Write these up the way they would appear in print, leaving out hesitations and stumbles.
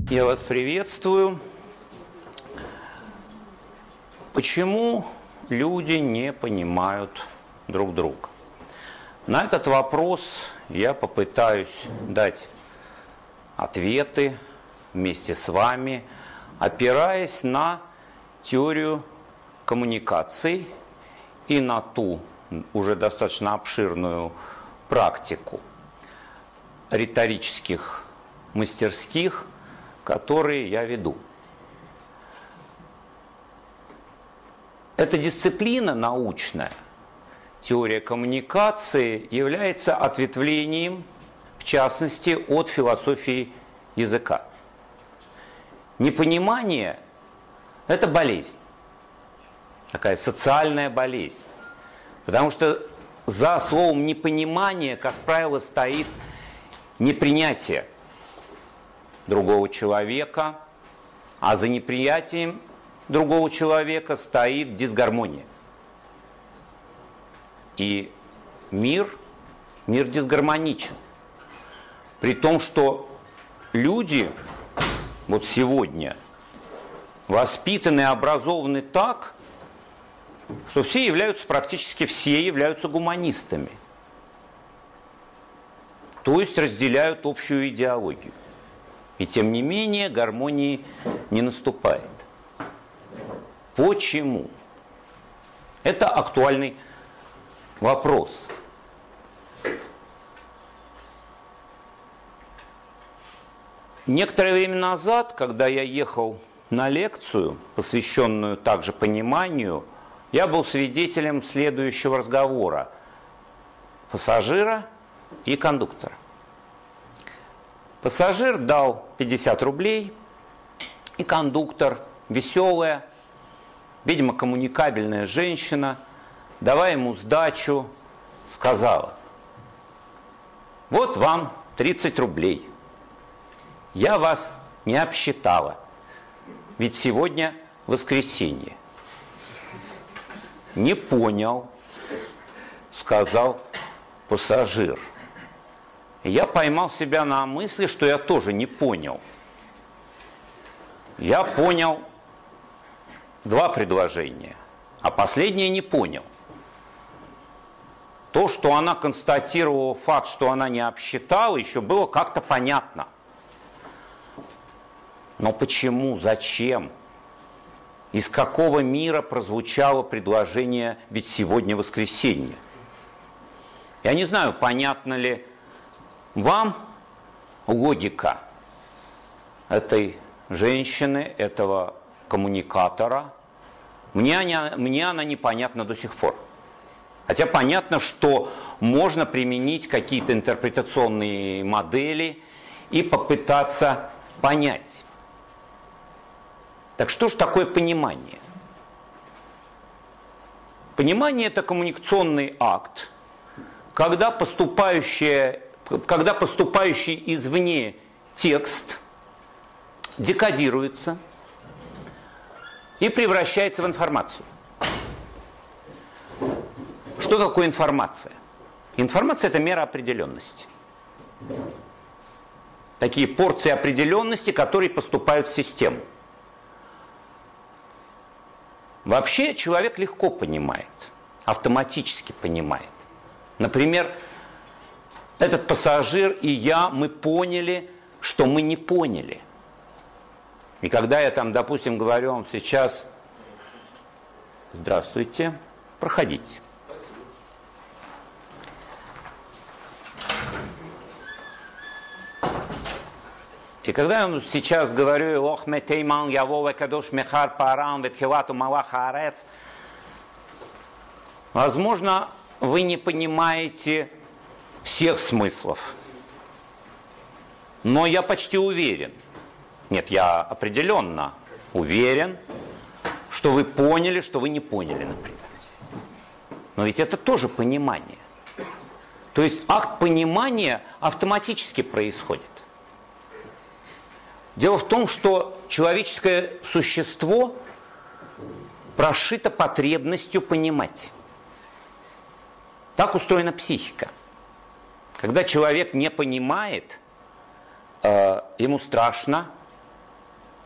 Я вас приветствую. Почему люди не понимают друг друга? На этот вопрос я попытаюсь дать ответы вместе с вами, опираясь на теорию коммуникаций и на ту уже достаточно обширную практику риторических мастерских, которые я веду. Эта дисциплина научная, теория коммуникации, является ответвлением, в частности, от философии языка. Непонимание – это болезнь, такая социальная болезнь, потому что за словом непонимание, как правило, стоит непринятие другого человека, а за неприятием другого человека стоит дисгармония. И мир дисгармоничен. При том, что люди вот сегодня воспитаны и образованы так, что практически все являются гуманистами. То есть разделяют общую идеологию. И тем не менее гармонии не наступает. Почему? Это актуальный вопрос. Некоторое время назад, когда я ехал на лекцию, посвященную также пониманию, я был свидетелем следующего разговора пассажира и кондуктора. Пассажир дал 50 рублей, и кондуктор, веселая, видимо, коммуникабельная женщина, давая ему сдачу, сказала: вот вам 30 рублей. Я вас не обсчитала, ведь сегодня воскресенье. Не понял, сказал пассажир. Я поймал себя на мысли, что я тоже не понял. Я понял два предложения, а последнее не понял. То, что она констатировала факт, что она не обсчитала, еще было как-то понятно. Но почему, зачем, из какого мира прозвучало предложение «ведь сегодня воскресенье»? Я не знаю, понятно ли вам логика этой женщины, этого коммуникатора. Мне она непонятна до сих пор. Хотя понятно, что можно применить какие-то интерпретационные модели и попытаться понять. Так что же такое понимание? Понимание – это коммуникационный акт, когда поступающий извне текст декодируется и превращается в информацию. Что такое информация? Информация – это мера определенности. Такие порции определенности, которые поступают в систему. Вообще человек легко понимает, автоматически понимает. Например, этот пассажир и я, мы поняли, что мы не поняли. И когда я там, допустим, говорю вам сейчас: здравствуйте, проходите. И когда я вам сейчас говорю: ох, метейман, явове кадош мехар парам, ветхилату малаха арец, возможно, вы не понимаете всех смыслов. Но я почти уверен, нет, я определенно уверен, что вы поняли, что вы не поняли, например. Но ведь это тоже понимание. То есть акт понимания автоматически происходит. Дело в том, что человеческое существо прошито потребностью понимать. Так устроена психика. Когда человек не понимает, ему страшно,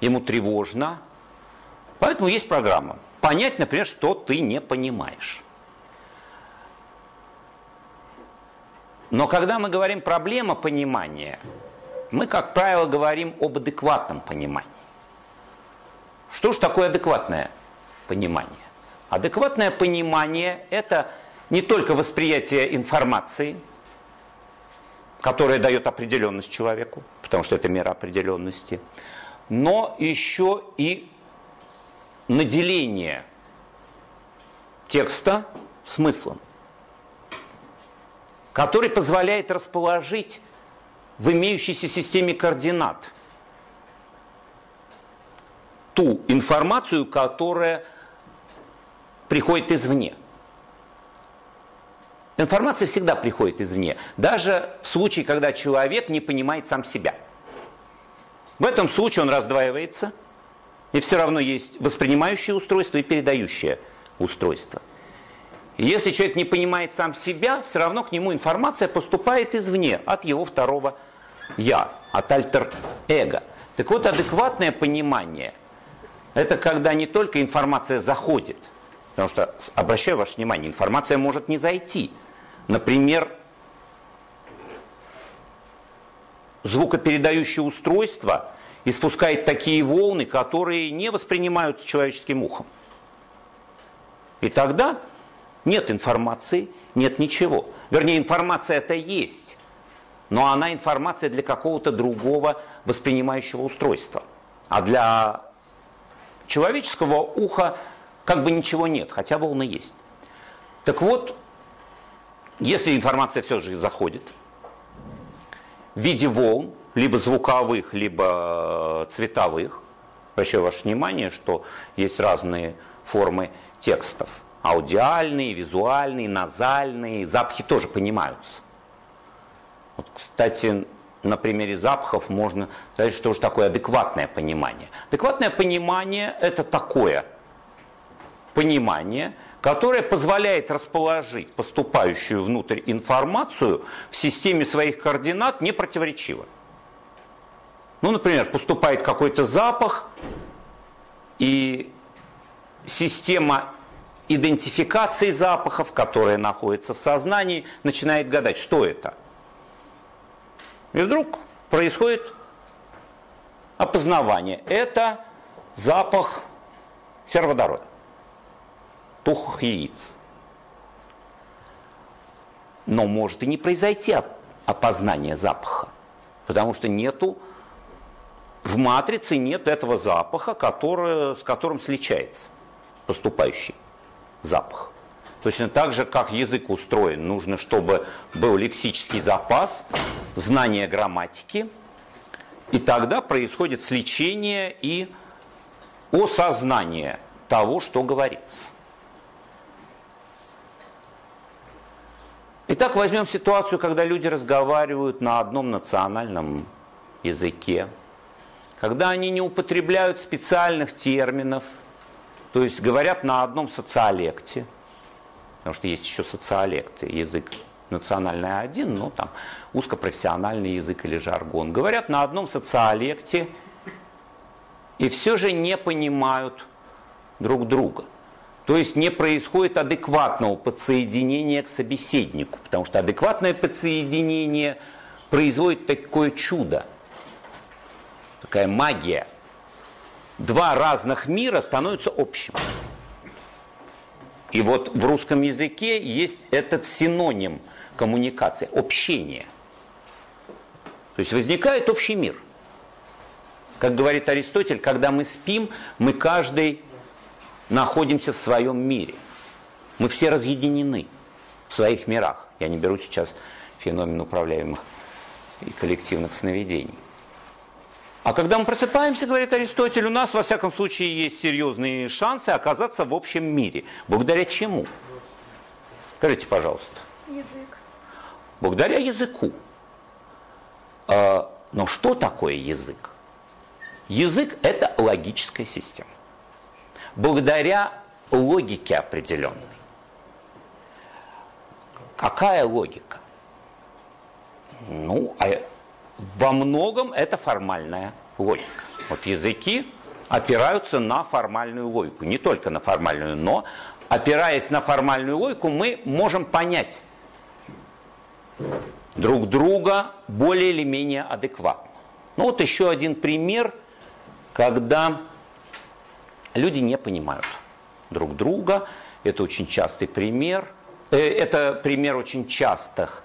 ему тревожно, поэтому есть программа. Понять, например, что ты не понимаешь. Но когда мы говорим проблема понимания, мы, как правило, говорим об адекватном понимании. Что же такое адекватное понимание? Адекватное понимание – это не только восприятие информации, которая дает определенность человеку, потому что это мера определенности, но еще и наделение текста смыслом, который позволяет расположить в имеющейся системе координат ту информацию, которая приходит извне. Информация всегда приходит извне, даже в случае, когда человек не понимает сам себя. В этом случае он раздваивается, и все равно есть воспринимающее устройство и передающее устройство. И если человек не понимает сам себя, все равно к нему информация поступает извне, от его второго «я», от альтер-эго. Так вот, адекватное понимание – это когда не только информация заходит, потому что, обращаю ваше внимание, информация может не зайти. Например, звукопередающее устройство испускает такие волны, которые не воспринимаются человеческим ухом. И тогда нет информации, нет ничего. Вернее, информация это есть, но она информация для какого-то другого воспринимающего устройства. А для человеческого уха как бы ничего нет, хотя волны есть. Так вот, если информация все же заходит в виде волн, либо звуковых, либо цветовых, обращаю ваше внимание, что есть разные формы текстов. Аудиальные, визуальные, назальные, запахи тоже понимаются. Вот, кстати, на примере запахов можно сказать, что же такое адекватное понимание. Адекватное понимание – это такое понимание, которое позволяет расположить поступающую внутрь информацию в системе своих координат непротиворечиво. Ну, например, поступает какой-то запах, и система идентификации запахов, которая находится в сознании, начинает гадать, что это. И вдруг происходит опознавание. Это запах сероводорода, тухлых яиц. Но может и не произойти опознание запаха, потому что нету в матрице нет этого запаха, с которым сличается поступающий запах. Точно так же, как язык устроен, нужно, чтобы был лексический запас, знание грамматики, и тогда происходит сличение и осознание того, что говорится. Итак, возьмем ситуацию, когда люди разговаривают на одном национальном языке, когда они не употребляют специальных терминов, то есть говорят на одном социолекте, потому что есть еще социолекты, язык национальный один, но там узкопрофессиональный язык или жаргон. Говорят на одном социолекте и все же не понимают друг друга. То есть не происходит адекватного подсоединения к собеседнику, потому что адекватное подсоединение производит такое чудо, такая магия. Два разных мира становятся общим. И вот в русском языке есть этот синоним коммуникации – общение. То есть возникает общий мир. Как говорит Аристотель, когда мы спим, мы каждый находимся в своем мире. Мы все разъединены в своих мирах. Я не беру сейчас феномен управляемых и коллективных сновидений. А когда мы просыпаемся, говорит Аристотель, у нас во всяком случае есть серьезные шансы оказаться в общем мире. Благодаря чему? Скажите, пожалуйста. Язык. Благодаря языку. Но что такое язык? Язык – это логическая система. Благодаря логике определенной. Какая логика? Во многом это формальная логика. Вот языки опираются на формальную логику. Не только на формальную, но опираясь на формальную логику, мы можем понять друг друга более или менее адекватно. Ну вот еще один пример, когда люди не понимают друг друга. Это очень частый пример. Это пример очень частых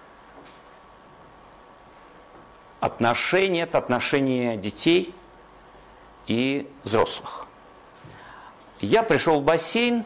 отношений. Это отношения детей и взрослых. Я пришел в бассейн,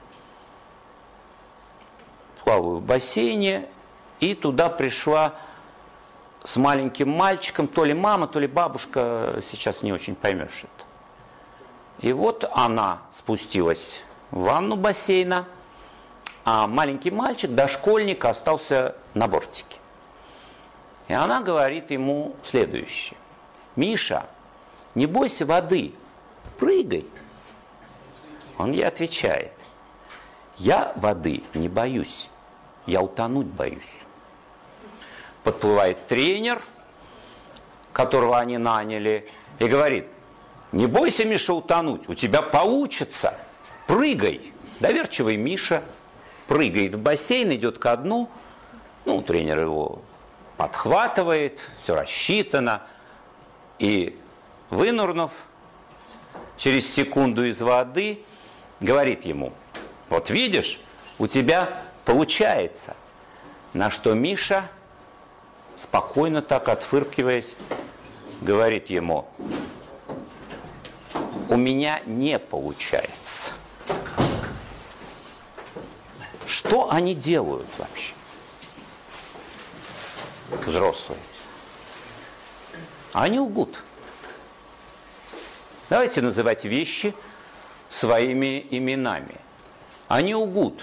плаваю в бассейне, и туда пришла с маленьким мальчиком, то ли мама, то ли бабушка, сейчас не очень поймешь это. И вот она спустилась в ванну бассейна, а маленький мальчик, дошкольник, остался на бортике. И она говорит ему следующее: «Миша, не бойся воды, прыгай». Он ей отвечает: «Я воды не боюсь, я утонуть боюсь». Подплывает тренер, которого они наняли, и говорит: «Не бойся, Миша, утонуть, у тебя получится, прыгай». Доверчивый Миша прыгает в бассейн, идет ко дну, тренер его подхватывает, все рассчитано, и, вынырнув через секунду из воды, говорит ему: «Вот видишь, у тебя получается». На что Миша, спокойно так отфыркиваясь, говорит ему: «У меня не получается». Что они делают вообще, взрослые? Они лгут. Давайте называть вещи своими именами. Они лгут.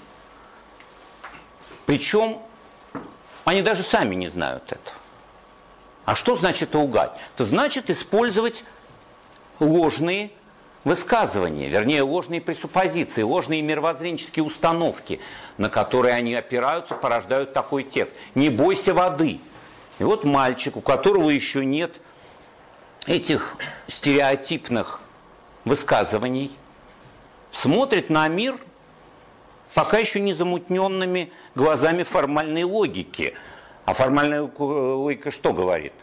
Причем они даже сами не знают этого. А что значит лгать? Это значит использовать ложные высказывания, вернее, ложные пресуппозиции, ложные мировоззренческие установки, на которые они опираются, порождают такой текст. «Не бойся воды». И вот мальчик, у которого еще нет этих стереотипных высказываний, смотрит на мир пока еще не замутненными глазами формальной логики. А формальная логика что говорит?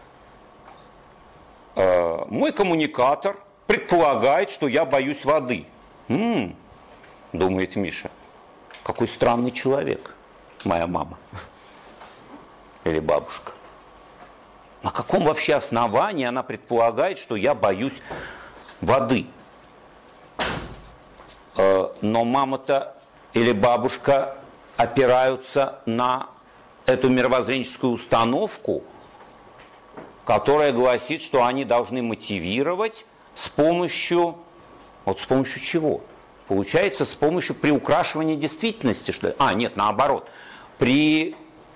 Мой коммуникатор предполагает, что я боюсь воды. Думает Миша, какой странный человек моя мама или бабушка. На каком вообще основании она предполагает, что я боюсь воды? Но мама-то или бабушка опираются на эту мировоззренческую установку, которая гласит, что они должны мотивировать с помощью чего? Получается, с помощью приукрашивания действительности, что ли? Нет, наоборот. При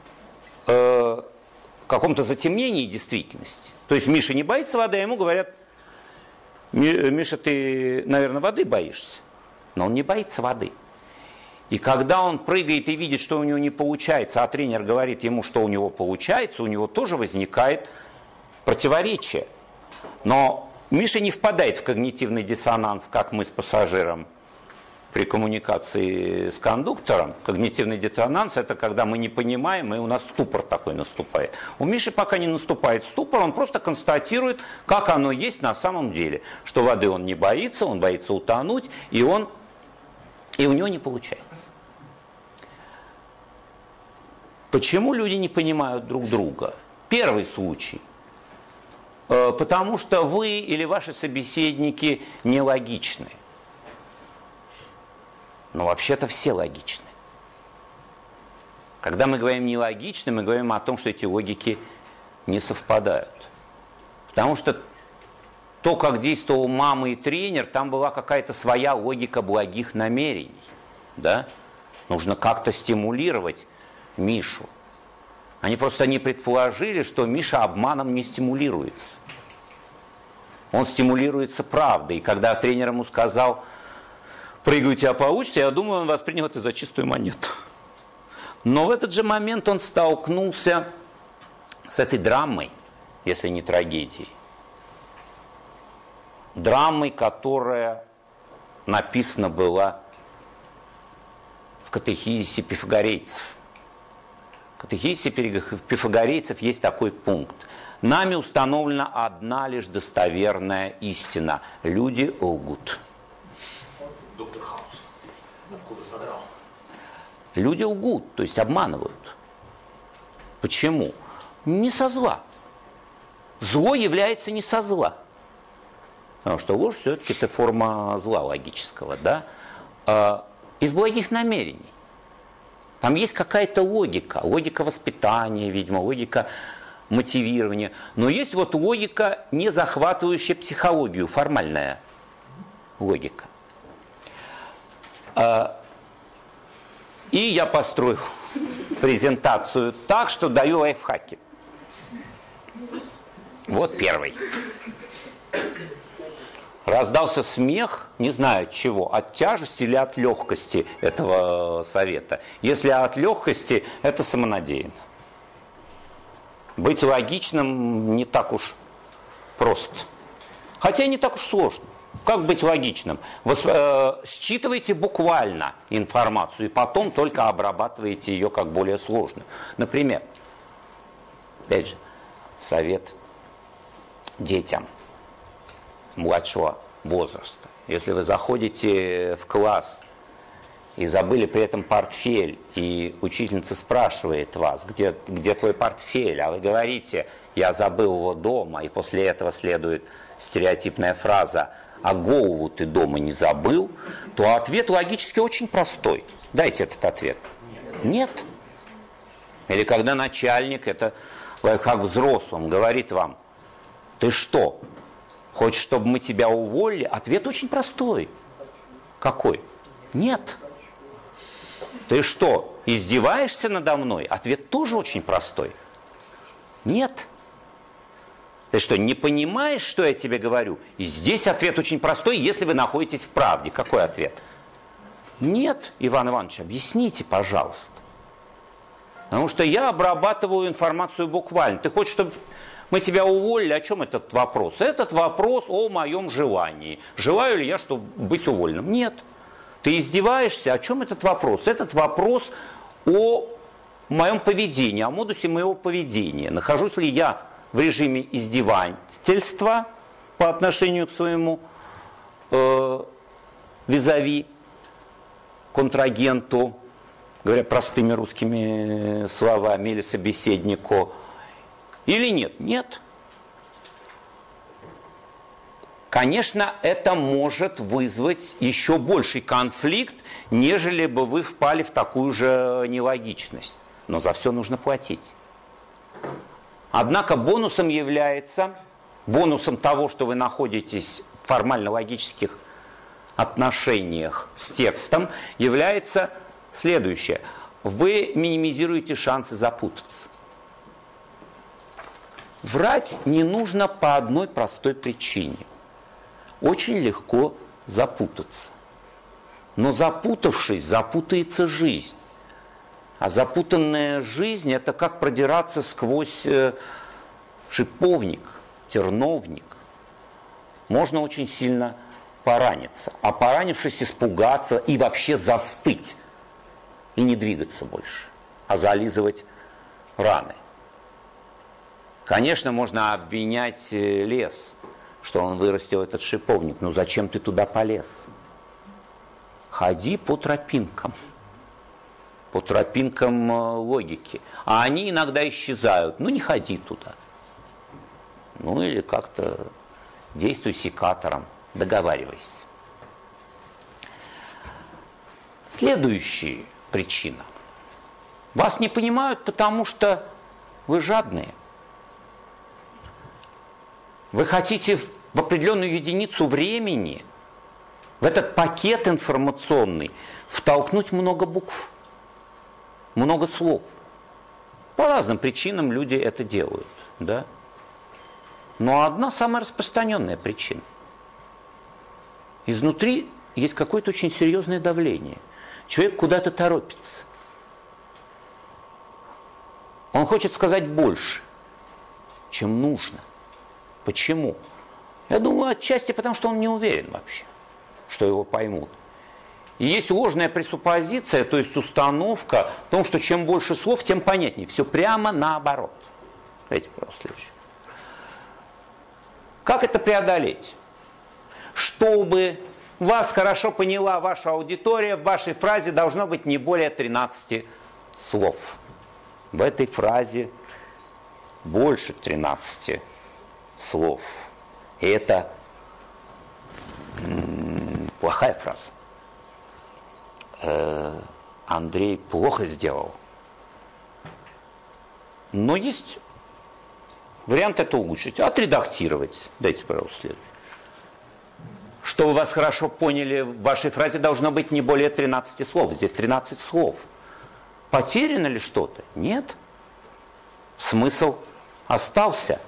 каком-то затемнении действительности. То есть Миша не боится воды, а ему говорят: «Миша, ты, наверное, воды боишься». Но он не боится воды. И когда он прыгает и видит, что у него не получается, а тренер говорит ему, что у него получается, у него тоже возникает противоречие. Но Миша не впадает в когнитивный диссонанс, как мы с пассажиром при коммуникации с кондуктором. Когнитивный диссонанс – это когда мы не понимаем, и у нас ступор такой наступает. У Миши пока не наступает ступор, он просто констатирует, как оно есть на самом деле. Что воды он не боится, он боится утонуть, и у него не получается. Почему люди не понимают друг друга? Первый случай. Потому что вы или ваши собеседники нелогичны. Но вообще-то все логичны. Когда мы говорим нелогичны, мы говорим о том, что эти логики не совпадают. Потому что то, как действовал мама и тренер, там была какая-то своя логика благих намерений. Да? Нужно как-то стимулировать Мишу. Они просто не предположили, что Миша обманом не стимулируется. Он стимулируется правдой. И когда тренер ему сказал: «Прыгай, у тебя получится», я думаю, он воспринял это за чистую монету. Но в этот же момент он столкнулся с этой драмой, если не трагедией. драмой, которая написана была в катехизисе пифагорейцев. В катехизисе пифагорейцев есть такой пункт. Нами установлена одна лишь достоверная истина. Люди лгут. Доктор Хаус. Откуда содрал? Люди лгут, то есть обманывают. Почему? Не со зла. Зло является не со зла. Потому что ложь все-таки это форма зла логического, да? Из благих намерений. Там есть какая-то логика. Логика воспитания, видимо, логика мотивирования. Но есть вот логика, не захватывающая психологию, формальная логика. И я построил презентацию так, что даю лайфхаки. Вот первый. Раздался смех, не знаю от чего, от тяжести или от легкости этого совета. Если от легкости, это самонадеянно. Быть логичным не так уж просто. Хотя и не так уж сложно. Как быть логичным? Вы считываете буквально информацию и потом только обрабатываете ее как более сложную. Например, опять же, совет детям младшего возраста. Если вы заходите в класс и забыли при этом портфель, и учительница спрашивает вас, где твой портфель, а вы говорите, я забыл его дома, и после этого следует стереотипная фраза, а голову ты дома не забыл, то ответ логически очень простой. Дайте этот ответ. Нет. Или когда начальник, это как взрослым, говорит вам, ты что, хочешь, чтобы мы тебя уволили? Ответ очень простой. Какой? Нет. Ты что, издеваешься надо мной? Ответ тоже очень простой. Нет. Ты что, не понимаешь, что я тебе говорю? И здесь ответ очень простой, если вы находитесь в правде. Какой ответ? Нет, Иван Иванович, объясните, пожалуйста. Потому что я обрабатываю информацию буквально. Ты хочешь, чтобы мы тебя уволили? О чем этот вопрос? Этот вопрос о моем желании. Желаю ли я, чтобы быть уволенным? Нет. Ты издеваешься? О чем этот вопрос? Этот вопрос о моем поведении, о модусе моего поведения. Нахожусь ли я в режиме издевательства по отношению к своему визави, контрагенту, говоря простыми русскими словами, или собеседнику, или нет? Нет. Конечно, это может вызвать еще больший конфликт, нежели бы вы впали в такую же нелогичность. Но за все нужно платить. Однако бонусом того, что вы находитесь в формально-логических отношениях с текстом, является следующее. Вы минимизируете шансы запутаться. Врать не нужно по одной простой причине. Очень легко запутаться. Но запутавшись, запутается жизнь. А запутанная жизнь – это как продираться сквозь шиповник, терновник. Можно очень сильно пораниться. А поранившись, испугаться и вообще застыть. И не двигаться больше, а зализывать раны. Конечно, можно обвинять лес, что он вырастил этот шиповник. Но зачем ты туда полез? Ходи по тропинкам логики. А они иногда исчезают. Ну, не ходи туда. Ну, или как-то действуй секатором. Договаривайся. Следующая причина. Вас не понимают, потому что вы жадные. Вы хотите в определенную единицу времени, в этот пакет информационный, втолкнуть много букв, много слов. По разным причинам люди это делают. Да? Но одна самая распространенная причина. Изнутри есть какое-то очень серьезное давление. Человек куда-то торопится. Он хочет сказать больше, чем нужно. Почему? Я думаю, отчасти потому, что он не уверен вообще, что его поймут. И есть ложная пресуппозиция, то есть установка в том, что чем больше слов, тем понятнее. Все прямо наоборот. Давайте, пожалуйста, следующее. Как это преодолеть? Чтобы вас хорошо поняла ваша аудитория, в вашей фразе должно быть не более 13 слов. В этой фразе больше 13 слов. И это плохая фраза. Андрей плохо сделал. Но есть вариант это улучшить. Отредактировать. Дайте, пожалуйста, следующий. Чтобы вас хорошо поняли, в вашей фразе должно быть не более 13 слов. Здесь 13 слов. Потеряно ли что-то? Нет. Смысл остался.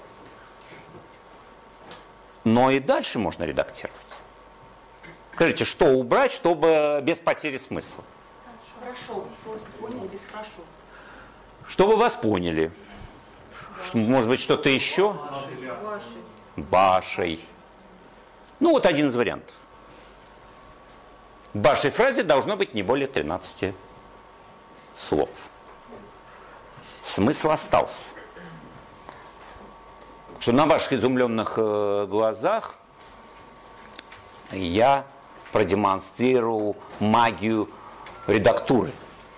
Но и дальше можно редактировать. Скажите, что убрать, чтобы без потери смысла? Хорошо. Просто понял, без хорошо. Чтобы вас поняли. Может быть, что-то еще? Вашей. Ну, вот один из вариантов. В вашей фразе должно быть не более 13 слов. Смысл остался. Что на ваших изумленных глазах я продемонстрировал магию редактуры.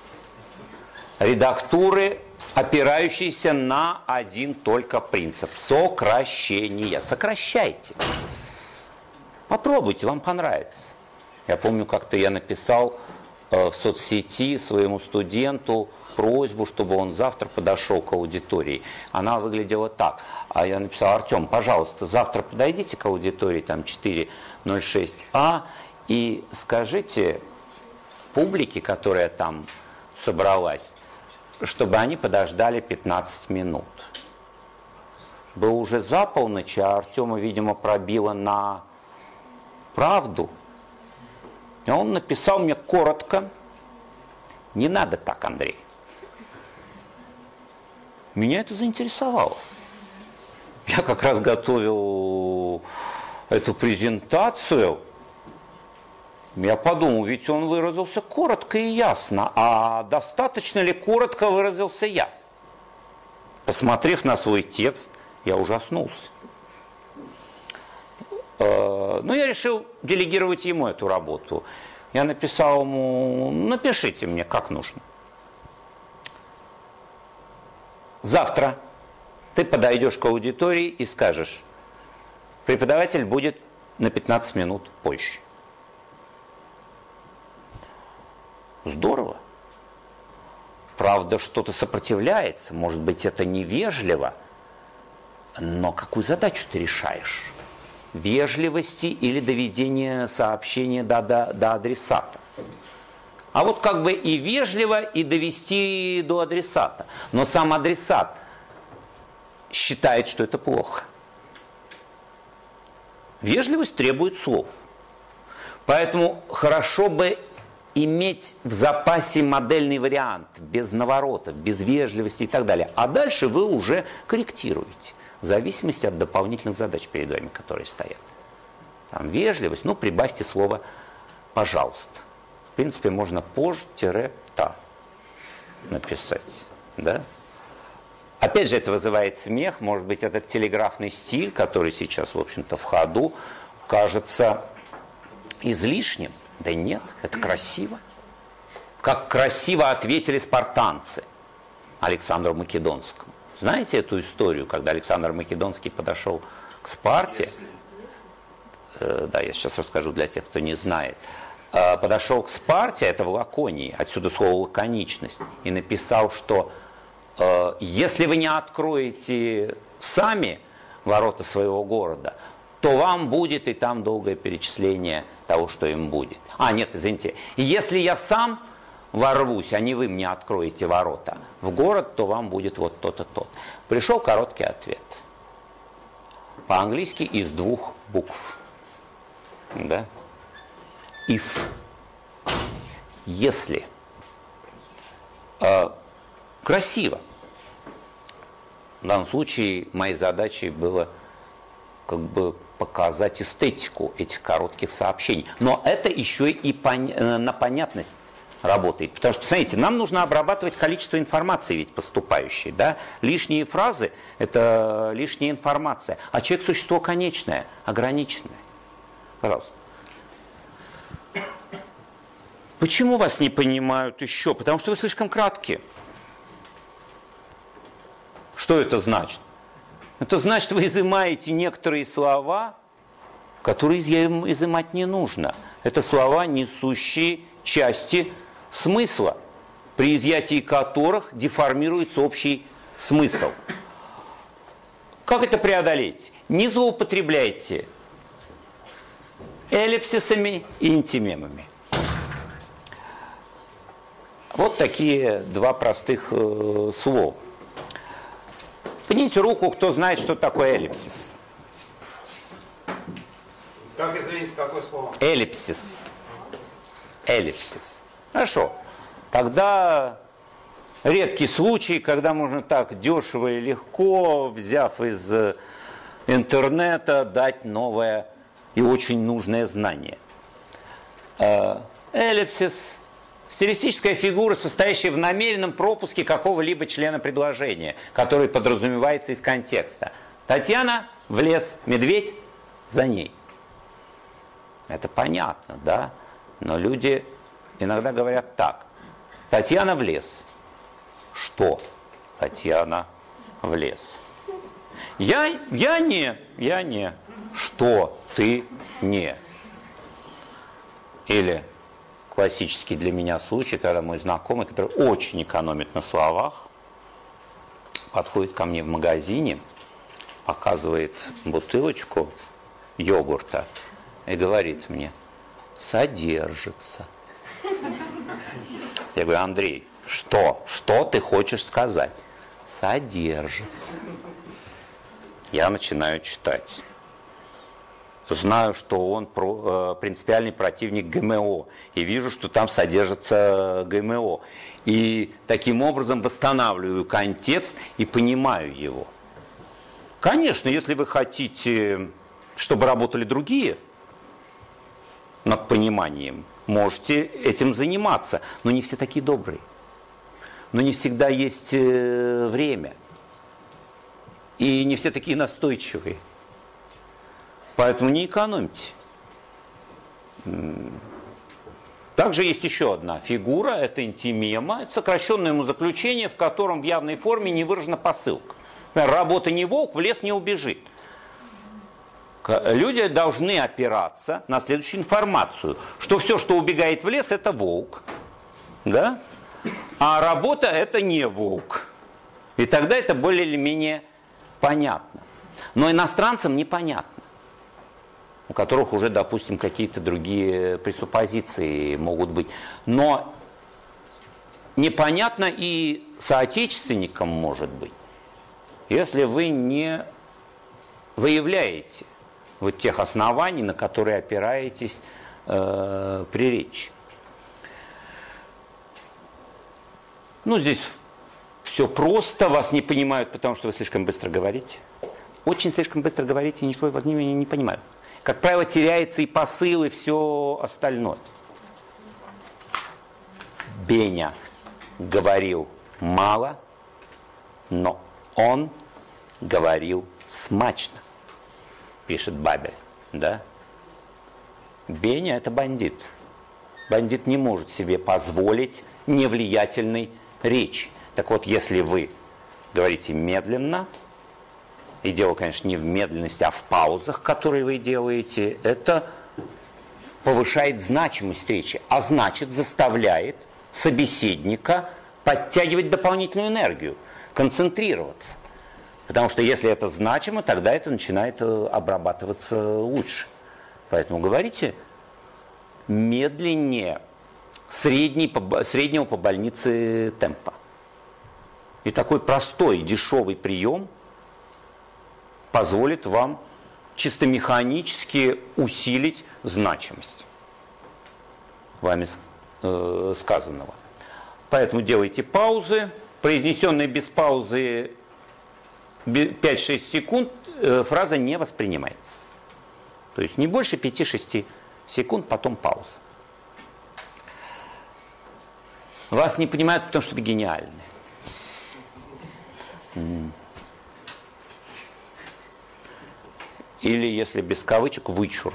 Редактуры, опирающейся на один только принцип – сокращение. Сокращайте. Попробуйте, вам понравится. Я помню, как-то я написал в соцсети своему студенту просьбу, чтобы он завтра подошел к аудитории. Она выглядела так. А я написал: Артем, пожалуйста, завтра подойдите к аудитории, там 406А, и скажите публике, которая там собралась, чтобы они подождали 15 минут. Было уже за полночь, а Артема, видимо, пробило на правду. И он написал мне коротко: не надо так, Андрей. Меня это заинтересовало. Я как раз готовил эту презентацию. Я подумал, ведь он выразился коротко и ясно. А достаточно ли коротко выразился я? Посмотрев на свой текст, я ужаснулся. Но я решил делегировать ему эту работу. Я написал ему: напишите мне, как нужно. Завтра ты подойдешь к аудитории и скажешь: преподаватель будет на 15 минут позже. Здорово. Правда, что-то сопротивляется. Может быть, это невежливо. Но какую задачу ты решаешь? Вежливости или доведения сообщения до адресата? А вот как бы и вежливо, и довести до адресата. Но сам адресат считает, что это плохо. Вежливость требует слов. Поэтому хорошо бы иметь в запасе модельный вариант, без наворотов, без вежливости и так далее. А дальше вы уже корректируете, в зависимости от дополнительных задач перед вами, которые стоят. Там вежливость, ну прибавьте слово «пожалуйста». В принципе, можно позже-та написать. Да? Опять же, это вызывает смех. Может быть, этот телеграфный стиль, который сейчас, в общем-то, в ходу, кажется излишним. Да нет, это красиво. Как красиво ответили спартанцы Александру Македонскому. Знаете эту историю, когда Александр Македонский подошел к Спарте? Да, я сейчас расскажу для тех, кто не знает. Подошел к Спарте, это в Лаконии, отсюда слово лаконичность, и написал, что если вы не откроете сами ворота своего города, то вам будет и там долгое перечисление того, что им будет. Нет, извините. Если я сам ворвусь, а не вы мне откроете ворота в город, то вам будет вот то-то, то. Пришел короткий ответ. По-английски из 2 букв. Да? If. Если. Красиво. В данном случае моей задачей было как бы показать эстетику этих коротких сообщений. Но это еще и на понятность работает. Потому что, посмотрите, нам нужно обрабатывать количество информации ведь поступающей. Да? Лишние фразы – это лишняя информация. А человек – существо конечное, ограниченное. Пожалуйста. Почему вас не понимают еще? Потому что вы слишком краткие. Что это значит? Это значит, вы изымаете некоторые слова, которые изымать не нужно. Это слова, несущие части смысла, при изъятии которых деформируется общий смысл. Как это преодолеть? Не злоупотребляйте эллипсисами и антимемами. Вот такие два простых слова. Поднимите руку, кто знает, что такое эллипсис. Как, извините, какое слово? Эллипсис. Эллипсис. Хорошо. Тогда редкий случай, когда можно так дешево и легко, взяв из интернета, дать новое и очень нужное знание. Эллипсис. Стилистическая фигура, состоящая в намеренном пропуске какого-либо члена предложения, который подразумевается из контекста. Татьяна в лес, медведь за ней. Это понятно, да? Но люди иногда говорят так. Татьяна в лес. Что? Татьяна в лес. Я не. Что? Ты не. Или классический для меня случай, когда мой знакомый, который очень экономит на словах, подходит ко мне в магазине, показывает бутылочку йогурта и говорит мне: содержится. Я говорю: Андрей, что? Что ты хочешь сказать? Содержится. Я начинаю читать. Знаю, что он принципиальный противник ГМО. И вижу, что там содержится ГМО. И таким образом восстанавливаю контекст и понимаю его. Конечно, если вы хотите, чтобы работали другие над пониманием, можете этим заниматься. Но не все такие добрые. Но не всегда есть время. И не все такие настойчивые. Поэтому не экономьте. Также есть еще одна фигура, это антимема, это сокращенное умозаключение, в котором в явной форме не выражена посылка. Например, работа не волк, в лес не убежит. Люди должны опираться на следующую информацию, что все, что убегает в лес, это волк. Да? А работа это не волк. И тогда это более или менее понятно. Но иностранцам непонятно, у которых уже, допустим, какие-то другие пресуппозиции могут быть. Но непонятно и соотечественникам может быть, если вы не выявляете вот тех оснований, на которые опираетесь при речи. Ну, здесь все просто, вас не понимают, потому что вы слишком быстро говорите. Очень слишком быстро говорите, и ничего вас не понимают. Как правило, теряется и посыл, и все остальное. Беня говорил мало, но он говорил смачно, пишет Бабель. Да? Беня – это бандит. Бандит не может себе позволить невлиятельной речи. Так вот, если вы говорите медленно, и дело, конечно, не в медленности, а в паузах, которые вы делаете, это повышает значимость речи, а значит заставляет собеседника подтягивать дополнительную энергию, концентрироваться. Потому что если это значимо, тогда это начинает обрабатываться лучше. Поэтому говорите медленнее среднего по больнице темпа. И такой простой, дешевый прием позволит вам чисто механически усилить значимость вами сказанного. Поэтому делайте паузы. Произнесенные без паузы 5-6 секунд фраза не воспринимается. То есть не больше 5-6 секунд, потом пауза. Вас не понимают, потому что вы гениальны. Или, если без кавычек, вычурны.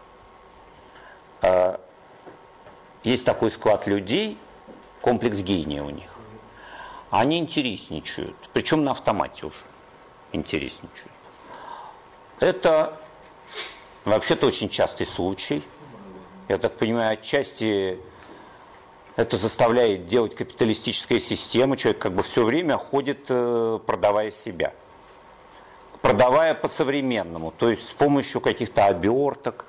Есть такой склад людей, комплекс гения у них. Они интересничают, причем на автомате уже интересничают. Это вообще-то очень частый случай. Я так понимаю, отчасти это заставляет делать капиталистическая система. Человек как бы все время ходит, продавая себя. Продавая по-современному, то есть с помощью каких-то оберток,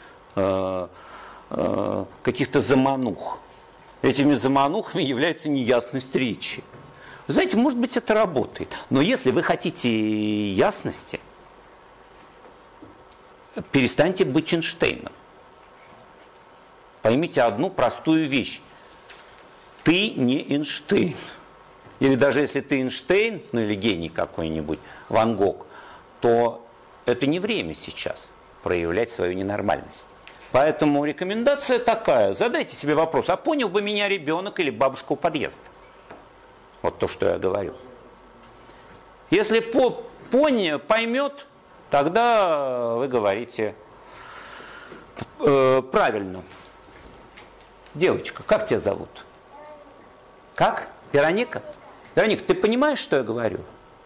каких-то заманух. Этими заманухами является неясность речи. Вы знаете, может быть, это работает. Но если вы хотите ясности, перестаньте быть Эйнштейном. Поймите одну простую вещь. Ты не Эйнштейн. Или даже если ты Эйнштейн, ну или гений какой-нибудь, Ван Гог, то это не время сейчас проявлять свою ненормальность. Поэтому рекомендация такая. Задайте себе вопрос, а понял бы меня ребенок или бабушка у подъезда? Вот то, что я говорю. Если поймет, тогда вы говорите правильно. Девочка, как тебя зовут? Как? Вероника? Вероника, ты понимаешь, что я говорю?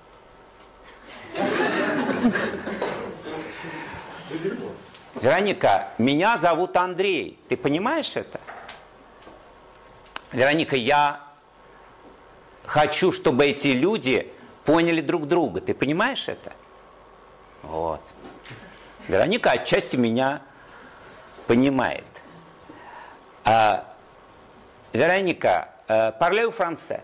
Вероника, меня зовут Андрей. Ты понимаешь это? Вероника, я хочу, чтобы эти люди поняли друг друга. Ты понимаешь это? Вот. Вероника отчасти меня понимает. Вероника, parlez-vous français?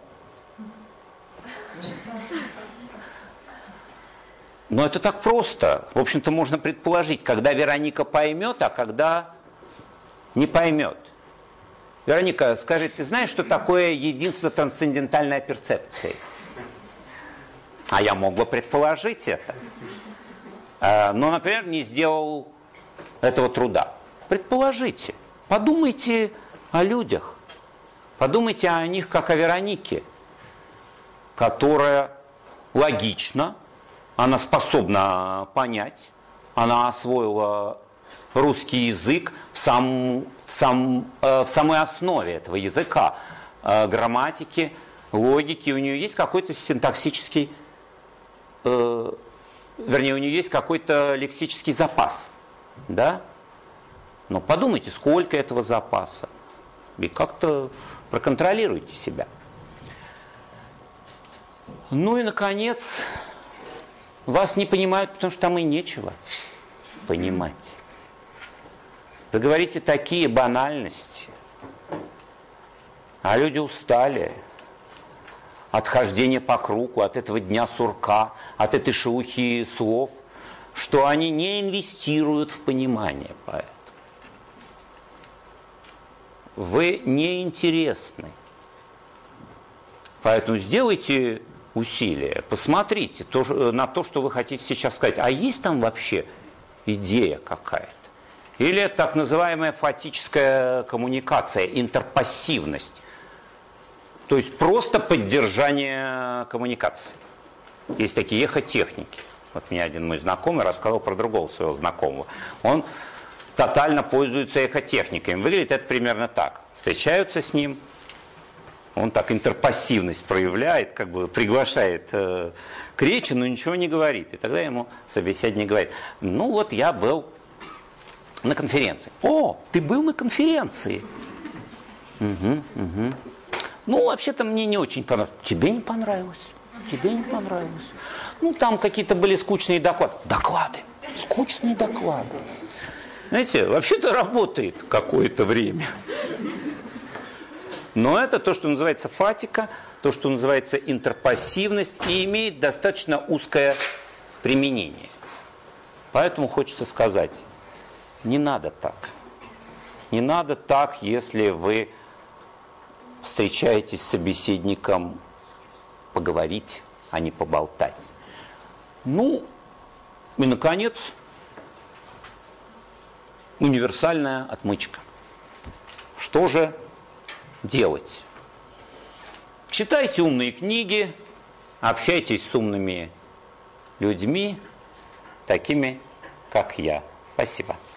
Но это так просто. В общем-то, можно предположить, когда Вероника поймет, а когда не поймет. Вероника, скажи, ты знаешь, что такое единство трансцендентальной перцепции? А я мог бы предположить это. Но, например, не сделал этого труда. Предположите. Подумайте о людях. Подумайте о них, как о Веронике, которая логична, она способна понять, она освоила русский язык в самой основе этого языка, грамматики, логики. У нее есть какой-то синтаксический, вернее, у нее есть какой-то лексический запас. Да? Но подумайте, сколько этого запаса. И как-то проконтролируйте себя. Ну и, наконец, вас не понимают, потому что там и нечего понимать. Вы говорите такие банальности, а люди устали от хождения по кругу, от этого дня сурка, от этой шелухи слов, что они не инвестируют в понимание поэта. Вы неинтересны. Поэтому сделайте усилия, посмотрите на то, что вы хотите сейчас сказать. А есть там вообще идея какая-то? Или это так называемая фатическая коммуникация, интерпассивность? То есть просто поддержание коммуникации. Есть такие эхотехники. Вот мне один мой знакомый рассказал про другого своего знакомого. Он тотально пользуется эхотехниками. Выглядит это примерно так. Встречаются с ним, он так интерпассивность проявляет, как бы приглашает к речи, но ничего не говорит. И тогда ему собеседник говорит: ну вот я был на конференции. О, ты был на конференции? Угу. Ну, вообще-то мне не очень понравилось. Тебе не понравилось? Тебе не понравилось? Ну, там какие-то были скучные доклады. Доклады. Скучные доклады. Знаете, вообще-то работает какое-то время. Но это то, что называется фатика, то, что называется интерпассивность, и имеет достаточно узкое применение. Поэтому хочется сказать, не надо так. Не надо так, если вы встречаетесь с собеседником поговорить, а не поболтать. Ну, и, наконец, универсальная отмычка. Что же делать? Читайте умные книги, общайтесь с умными людьми, такими, как я. Спасибо.